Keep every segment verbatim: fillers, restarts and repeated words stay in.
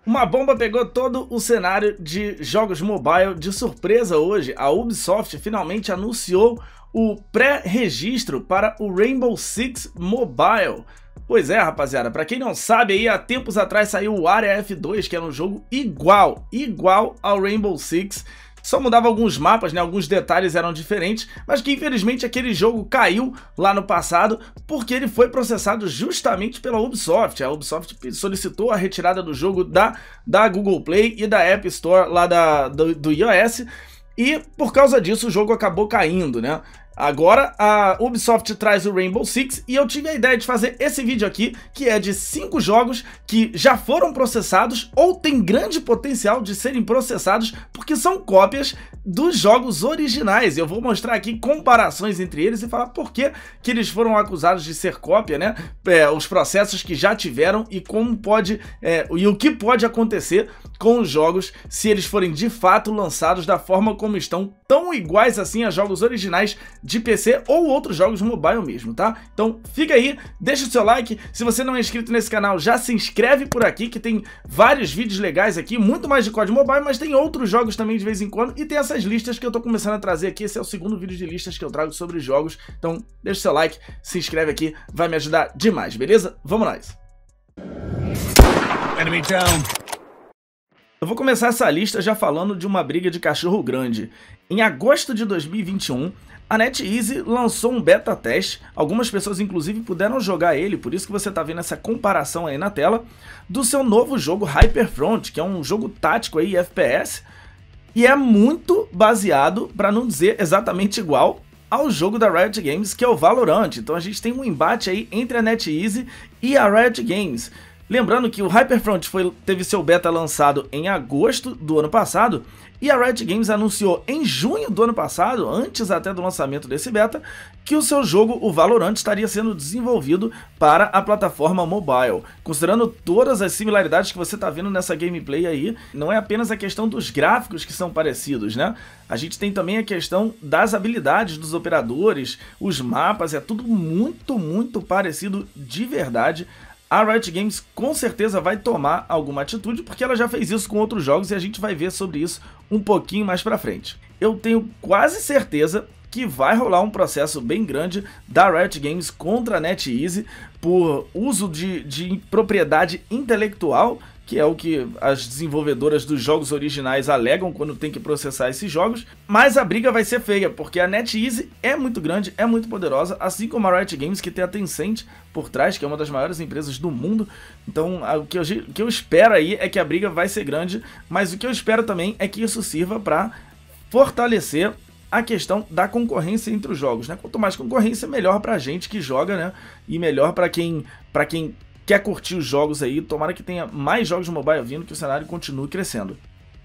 Uma bomba pegou todo o cenário de jogos mobile de surpresa hoje. A Ubisoft finalmente anunciou o pré-registro para o Rainbow Six Mobile. Pois é, rapaziada, pra quem não sabe, aí há tempos atrás saiu o Aria F dois, que era um jogo igual, igual ao Rainbow Six. Só mudava alguns mapas, né? Alguns detalhes eram diferentes, mas que infelizmente aquele jogo caiu lá no passado porque ele foi processado justamente pela Ubisoft. A Ubisoft solicitou a retirada do jogo da, da Google Play e da App Store lá da, do, do iOS, e por causa disso o jogo acabou caindo, né? Agora a Ubisoft traz o Rainbow Six e eu tive a ideia de fazer esse vídeo aqui, que é de cinco jogos que já foram processados ou tem grande potencial de serem processados porque são cópias dos jogos originais. Eu vou mostrar aqui comparações entre eles e falar por que que eles foram acusados de ser cópia, né? É, os processos que já tiveram e como pode é, e o que pode acontecer com os jogos se eles forem de fato lançados da forma como estão, tão iguais assim a jogos originais de P C ou outros jogos mobile mesmo, tá? Então fica aí, deixa o seu like, se você não é inscrito nesse canal já se inscreve por aqui que tem vários vídeos legais aqui, muito mais de código mobile, mas tem outros jogos também de vez em quando e tem essas listas que eu tô começando a trazer aqui. Esse é o segundo vídeo de listas que eu trago sobre jogos, então deixa o seu like, se inscreve aqui, vai me ajudar demais, beleza? Vamos nós! Enemy down. Eu vou começar essa lista já falando de uma briga de cachorro grande. Em agosto de dois mil e vinte e um, a NetEase lançou um beta teste, algumas pessoas inclusive puderam jogar ele, por isso que você está vendo essa comparação aí na tela, do seu novo jogo Hyperfront, que é um jogo tático aí, F P S, e é muito baseado, para não dizer exatamente igual, ao jogo da Riot Games, que é o Valorant. Então a gente tem um embate aí entre a NetEase e a Riot Games. Lembrando que o Hyperfront foi, teve seu beta lançado em agosto do ano passado e a Riot Games anunciou em junho do ano passado, antes até do lançamento desse beta, que o seu jogo, o Valorant, estaria sendo desenvolvido para a plataforma mobile. Considerando todas as similaridades que você está vendo nessa gameplay aí, não é apenas a questão dos gráficos que são parecidos, né? A gente tem também a questão das habilidades dos operadores, os mapas, é tudo muito, muito parecido de verdade. A Riot Games com certeza vai tomar alguma atitude, porque ela já fez isso com outros jogos e a gente vai ver sobre isso um pouquinho mais pra frente. Eu tenho quase certeza que vai rolar um processo bem grande da Riot Games contra a NetEase por uso de, de propriedade intelectual, que é o que as desenvolvedoras dos jogos originais alegam quando tem que processar esses jogos, mas a briga vai ser feia, porque a NetEase é muito grande, é muito poderosa, assim como a Riot Games, que tem a Tencent por trás, que é uma das maiores empresas do mundo. Então o que eu, o que eu espero aí é que a briga vai ser grande, mas o que eu espero também é que isso sirva para fortalecer a questão da concorrência entre os jogos, né? Quanto mais concorrência, melhor pra gente que joga, né? E melhor pra quem, pra quem quer curtir os jogos aí. Tomara que tenha mais jogos de mobile vindo, que o cenário continue crescendo.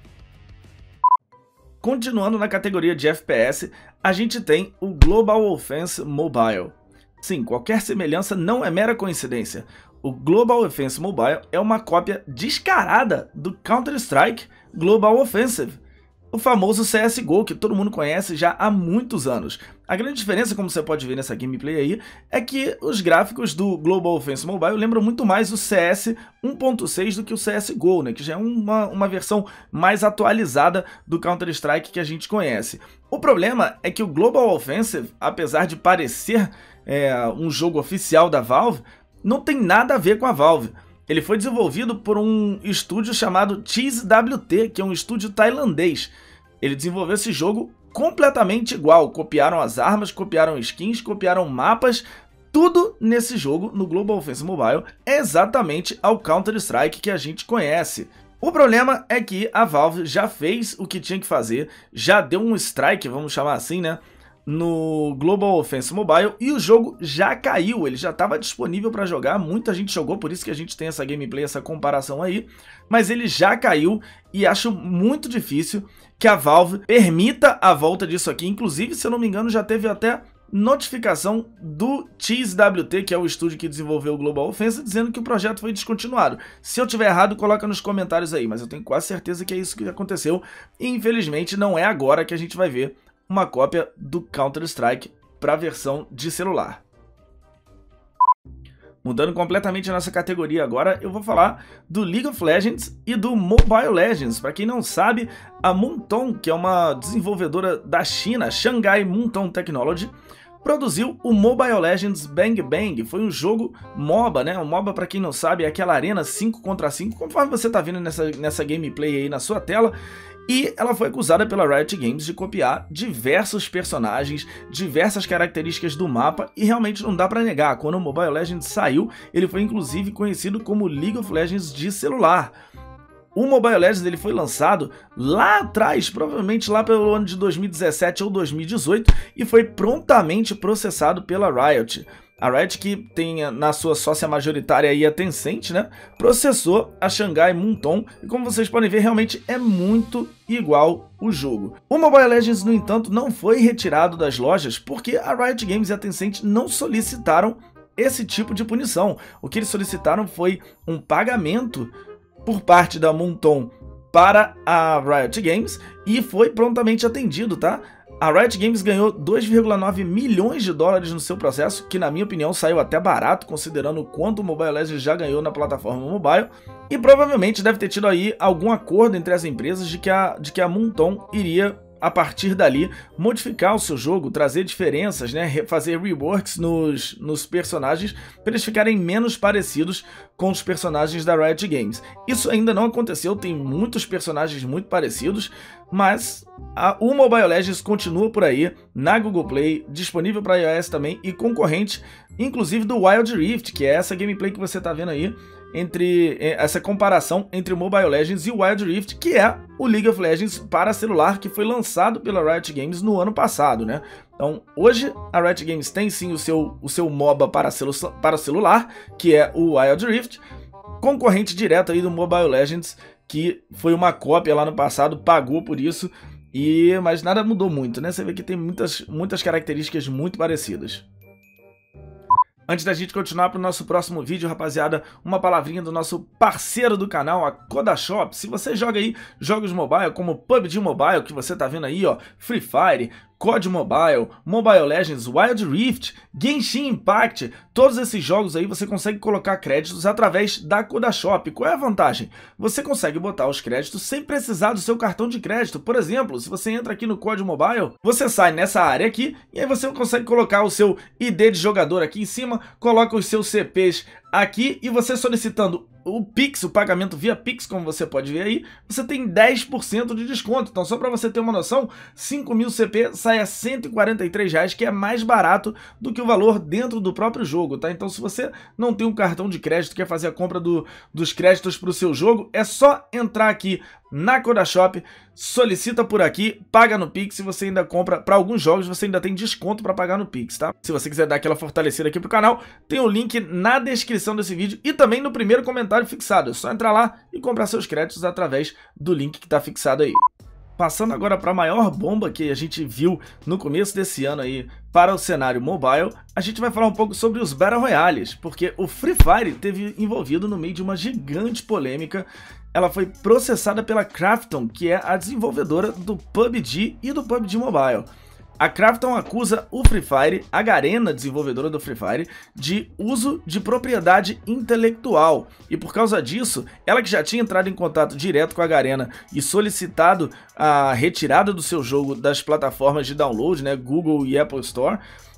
Continuando na categoria de F P S, a gente tem o Global Offensive Mobile. Sim, qualquer semelhança não é mera coincidência. O Global Offensive Mobile é uma cópia descarada do Counter-Strike Global Offensive, o famoso C S G O, que todo mundo conhece já há muitos anos. A grande diferença, como você pode ver nessa gameplay aí, é que os gráficos do Global Offensive Mobile lembram muito mais o C S um ponto seis do que o C S G O, né, que já é uma, uma versão mais atualizada do Counter-Strike que a gente conhece. O problema é que o Global Offensive, apesar de parecer é, um jogo oficial da Valve, não tem nada a ver com a Valve. Ele foi desenvolvido por um estúdio chamado X W T, que é um estúdio tailandês. Ele desenvolveu esse jogo completamente igual. Copiaram as armas, copiaram skins, copiaram mapas. Tudo nesse jogo, no Global Offensive Mobile, é exatamente ao Counter-Strike que a gente conhece. O problema é que a Valve já fez o que tinha que fazer, já deu um strike, vamos chamar assim, né? No Global Offensive Mobile, e o jogo já caiu, ele já estava disponível para jogar, muita gente jogou, por isso que a gente tem essa gameplay, essa comparação aí, mas ele já caiu e acho muito difícil que a Valve permita a volta disso aqui. Inclusive, se eu não me engano, já teve até notificação do X W T, que é o estúdio que desenvolveu o Global Offensive, dizendo que o projeto foi descontinuado. Se eu tiver errado, coloca nos comentários aí, mas eu tenho quase certeza que é isso que aconteceu, e infelizmente não é agora que a gente vai ver uma cópia do Counter-Strike para a versão de celular. Mudando completamente a nossa categoria agora, eu vou falar do League of Legends e do Mobile Legends. Para quem não sabe, a Moonton, que é uma desenvolvedora da China, Shanghai Moonton Technology, produziu o Mobile Legends Bang Bang. Foi um jogo MOBA, né? O MOBA, para quem não sabe, é aquela arena cinco contra cinco, conforme você tá vendo nessa, nessa gameplay aí na sua tela. E ela foi acusada pela Riot Games de copiar diversos personagens, diversas características do mapa, e realmente não dá pra negar, quando o Mobile Legends saiu, ele foi inclusive conhecido como League of Legends de celular. O Mobile Legends ele foi lançado lá atrás, provavelmente lá pelo ano de dois mil e dezessete ou dois mil e dezoito, e foi prontamente processado pela Riot. A Riot, que tem na sua sócia majoritária aí a Tencent, né, processou a Shanghai Moonton, e como vocês podem ver, realmente é muito igual o jogo. O Mobile Legends, no entanto, não foi retirado das lojas porque a Riot Games e a Tencent não solicitaram esse tipo de punição. O que eles solicitaram foi um pagamento por parte da Moonton para a Riot Games, e foi prontamente atendido, tá? A Riot Games ganhou dois vírgula nove milhões de dólares no seu processo, que na minha opinião saiu até barato, considerando o quanto o Mobile Legends já ganhou na plataforma mobile, e provavelmente deve ter tido aí algum acordo entre as empresas de que a, de que a Moonton iria, a partir dali, modificar o seu jogo, trazer diferenças, né, fazer reworks nos, nos personagens para eles ficarem menos parecidos com os personagens da Riot Games. Isso ainda não aconteceu, tem muitos personagens muito parecidos, mas a, o Mobile Legends continua por aí, na Google Play, disponível para iOS também, e concorrente, inclusive do Wild Rift, que é essa gameplay que você está vendo aí, entre essa comparação entre o Mobile Legends e o Wild Rift, que é o League of Legends para celular, que foi lançado pela Riot Games no ano passado, né? Então, hoje a Riot Games tem sim o seu, o seu MOBA para, celu para celular, que é o Wild Rift, concorrente direto aí do Mobile Legends, que foi uma cópia lá no passado, pagou por isso, e mas nada mudou muito, né? Você vê que tem muitas, muitas características muito parecidas. Antes da gente continuar para o nosso próximo vídeo, rapaziada, uma palavrinha do nosso parceiro do canal, a Kodashop. Se você joga aí jogos mobile como P U B G Mobile, que você tá vendo aí, ó, Free Fire, C O D Mobile, Mobile Legends, Wild Rift, Genshin Impact, todos esses jogos aí você consegue colocar créditos através da Kodashop. Qual é a vantagem? Você consegue botar os créditos sem precisar do seu cartão de crédito. Por exemplo, se você entra aqui no C O D Mobile, você sai nessa área aqui e aí você consegue colocar o seu I D de jogador aqui em cima, coloca os seus C Ps aqui e você solicitando o Pix, o pagamento via Pix, como você pode ver aí, você tem dez por cento de desconto. Então, só para você ter uma noção, cinco mil C P sai a cento e quarenta e três reais, que é mais barato do que o valor dentro do próprio jogo, tá? Então, se você não tem um cartão de crédito, quer fazer a compra do, dos créditos para o seu jogo, é só entrar aqui na Kodashop, solicita por aqui, paga no Pix. Se você ainda compra para alguns jogos, você ainda tem desconto para pagar no Pix, tá? Se você quiser dar aquela fortalecida aqui pro canal, tem o link na descrição desse vídeo e também no primeiro comentário fixado. É só entrar lá e comprar seus créditos através do link que tá fixado aí. Passando agora para a maior bomba que a gente viu no começo desse ano aí para o cenário mobile, a gente vai falar um pouco sobre os Battle Royales, porque o Free Fire teve envolvido no meio de uma gigante polêmica. Ela foi processada pela Krafton, que é a desenvolvedora do P U B G e do P U B G Mobile. A Krafton acusa o Free Fire, a Garena, desenvolvedora do Free Fire, de uso de propriedade intelectual. E por causa disso, ela que já tinha entrado em contato direto com a Garena e solicitado a retirada do seu jogo das plataformas de download, né, Google e Apple Store,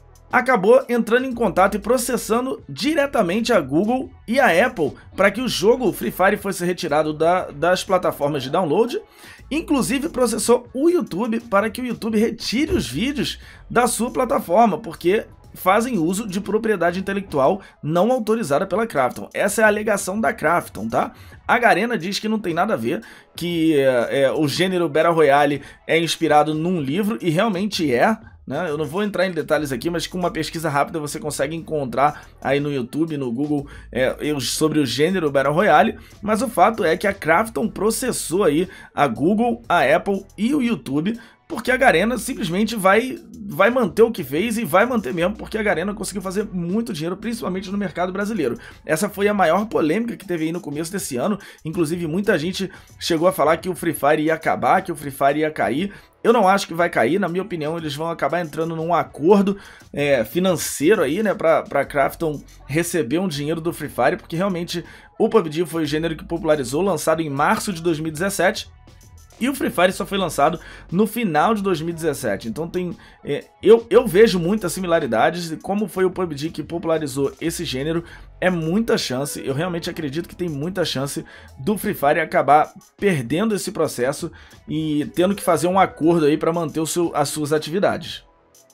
acabou entrando em contato e processando diretamente a Google e a Apple para que o jogo Free Fire fosse retirado da, das plataformas de download. Inclusive processou o YouTube para que o YouTube retire os vídeos da sua plataforma, porque fazem uso de propriedade intelectual não autorizada pela Krafton. Essa é a alegação da Krafton, tá? A Garena diz que não tem nada a ver, que é, é, o gênero Battle Royale é inspirado num livro, e realmente é, né? Eu não vou entrar em detalhes aqui, mas com uma pesquisa rápida você consegue encontrar aí no YouTube, no Google, é, sobre o gênero Battle Royale. Mas o fato é que a Krafton processou aí a Google, a Apple e o YouTube porque a Garena simplesmente vai, vai manter o que fez e vai manter mesmo, porque a Garena conseguiu fazer muito dinheiro, principalmente no mercado brasileiro. Essa foi a maior polêmica que teve aí no começo desse ano, inclusive muita gente chegou a falar que o Free Fire ia acabar, que o Free Fire ia cair. Eu não acho que vai cair, na minha opinião eles vão acabar entrando num acordo é, financeiro aí, né, pra, pra Krafton receber um dinheiro do Free Fire, porque realmente o P U B G foi o gênero que popularizou, lançado em março de dois mil e dezessete, e o Free Fire só foi lançado no final de dois mil e dezessete, então tem, é, eu, eu vejo muitas similaridades, e como foi o P U B G que popularizou esse gênero, é muita chance, eu realmente acredito que tem muita chance do Free Fire acabar perdendo esse processo e tendo que fazer um acordo aí para manter o seu, as suas atividades.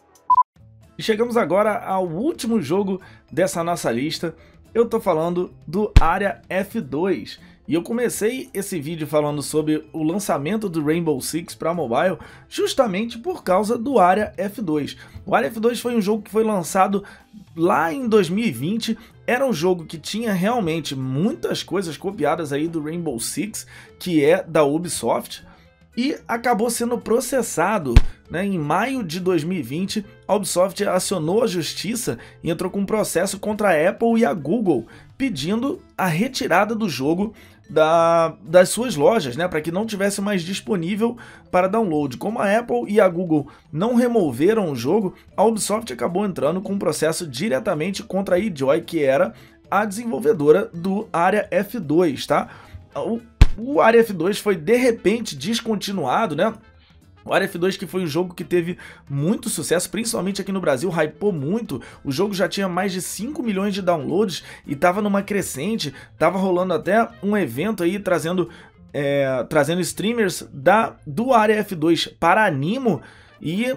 E chegamos agora ao último jogo dessa nossa lista, eu tô falando do Área F dois. E eu comecei esse vídeo falando sobre o lançamento do Rainbow Six para mobile justamente por causa do Área F dois. O Área F dois foi um jogo que foi lançado lá em dois mil e vinte, era um jogo que tinha realmente muitas coisas copiadas aí do Rainbow Six, que é da Ubisoft, e acabou sendo processado, né, em maio de dois mil e vinte. A Ubisoft acionou a justiça e entrou com um processo contra a Apple e a Google, pedindo a retirada do jogo da, das suas lojas, né, para que não tivesse mais disponível para download. Como a Apple e a Google não removeram o jogo, a Ubisoft acabou entrando com um processo diretamente contra a eJoy, que era a desenvolvedora do Área F dois, tá? O, o Área F dois foi de repente descontinuado, né? O Área F dois, que foi um jogo que teve muito sucesso, principalmente aqui no Brasil, hypou muito. O jogo já tinha mais de cinco milhões de downloads e estava numa crescente, estava rolando até um evento aí trazendo, é, trazendo streamers da, do Área F dois para Animo e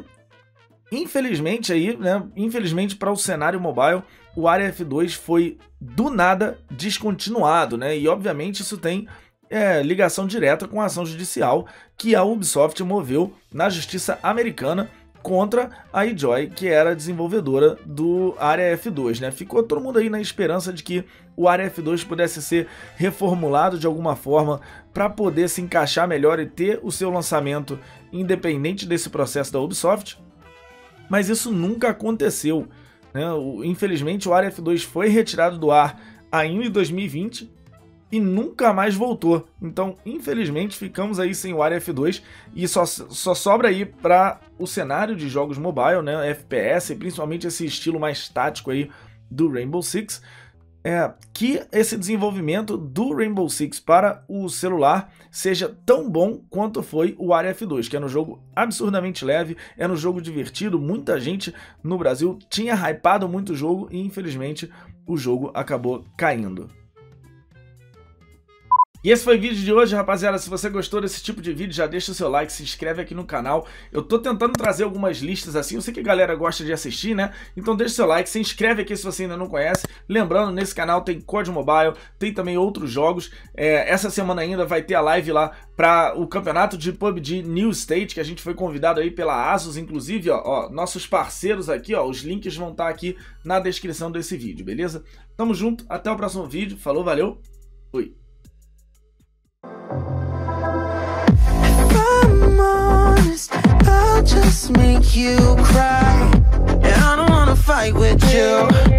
infelizmente aí, né, infelizmente para o cenário mobile, o Área F dois foi do nada descontinuado, né? E obviamente isso tem É, ligação direta com a ação judicial que a Ubisoft moveu na justiça americana contra a eJoy, que era a desenvolvedora do Área F dois, né? Ficou todo mundo aí na esperança de que o Área F dois pudesse ser reformulado de alguma forma para poder se encaixar melhor e ter o seu lançamento independente desse processo da Ubisoft, mas isso nunca aconteceu, né? Infelizmente o Área F dois foi retirado do ar ainda em dois mil e vinte, e nunca mais voltou. Então, infelizmente, ficamos aí sem o Área F dois e só, só sobra aí para o cenário de jogos mobile, né, F P S, principalmente esse estilo mais tático aí do Rainbow Six, é, que esse desenvolvimento do Rainbow Six para o celular seja tão bom quanto foi o Área F dois, que é um jogo absurdamente leve, é um jogo divertido, muita gente no Brasil tinha hypado muito o jogo e, infelizmente, o jogo acabou caindo. E esse foi o vídeo de hoje, rapaziada. Se você gostou desse tipo de vídeo, já deixa o seu like, se inscreve aqui no canal. Eu tô tentando trazer algumas listas assim, eu sei que a galera gosta de assistir, né? Então deixa o seu like, se inscreve aqui se você ainda não conhece. Lembrando, nesse canal tem C O D Mobile, tem também outros jogos. É, essa semana ainda vai ter a live lá para o campeonato de P U B G New State, que a gente foi convidado aí pela Asus, inclusive, ó, ó, nossos parceiros aqui, ó, os links vão estar aqui na descrição desse vídeo, beleza? Tamo junto, até o próximo vídeo, falou, valeu, fui! I'll just make you cry, and I don't wanna fight with you.